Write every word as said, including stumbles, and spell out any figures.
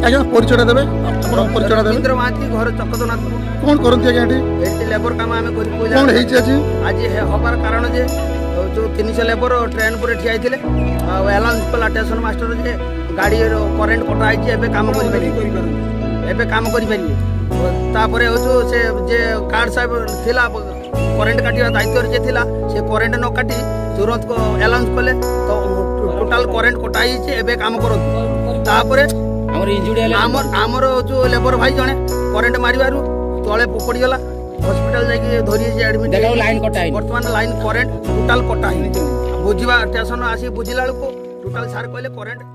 आज्ञा परिचय देवे परिचय देवे इंद्र महाती घर चकदनाथ कौन करती आज्ञा एटी लेबर काम आम कर कौन है आज आज हबार कारण जे जो तीन सौ लेबर ट्रेन पर ठिया होते एलाउंस कला स्टेशन मास्टर जे गाड़ी करेन्ट कटाई एवं काम कर काम करें से जे कार्ड साहब थिला करेन्ट काटिया दायित्व जे थिला से करेन्ट न काटी तुरंत को एलाउंस कले तो टोटाल करेन्ट कटाई एवं काम कर आमर जो लेबर भाई जड़े करेन्ट मारू तले पड़गला हॉस्पिटल जाकि धरी एडमिट बर्तमान लाइन करेन्ट टोटाल कटा बुझा स्टेशन आसी बुझिला बेलू टोटाल सार कहले करेन्ट